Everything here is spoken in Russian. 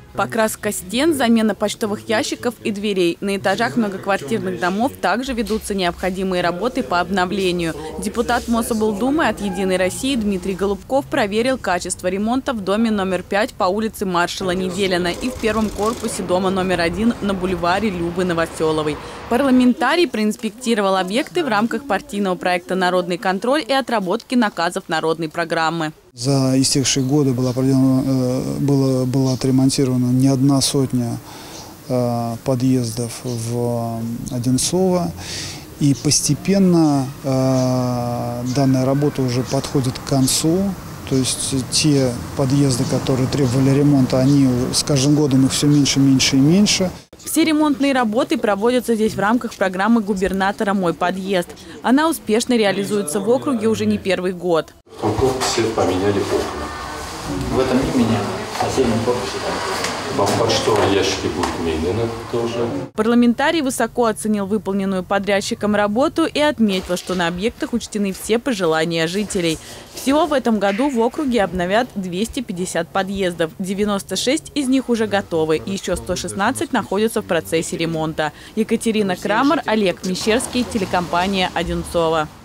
Покраска стен, замена почтовых ящиков и дверей. На этажах многоквартирных домов также ведутся необходимые работы по обновлению. Депутат Мособлдумы от «Единой России» Дмитрий Голубков проверил качество ремонта в доме номер 5 по улице Маршала Неделина и в первом корпусе дома номер 1 на бульваре Любы Новоселовой. Парламентарий проинспектировал объекты в рамках партийного проекта «Народный контроль» и отработки наказов народной программы. За истекшие годы была отремонтирована не одна сотня подъездов в Одинцово. И постепенно данная работа уже подходит к концу. То есть те подъезды, которые требовали ремонта, они с каждым годом их все меньше, меньше и меньше. Все ремонтные работы проводятся здесь в рамках программы губернатора «Мой подъезд». Она успешно реализуется в округе уже не первый год. В том корпусе поменяли окна. В этом не меняли, в соседнем корпусе. Почтовые ящики будут менены тоже. Парламентарий высоко оценил выполненную подрядчиком работу и отметил, что на объектах учтены все пожелания жителей. Всего в этом году в округе обновят 250 подъездов. 96 из них уже готовы. Еще 116 находятся в процессе ремонта. Екатерина Крамер, Олег Мещерский, телекомпания «Одинцово».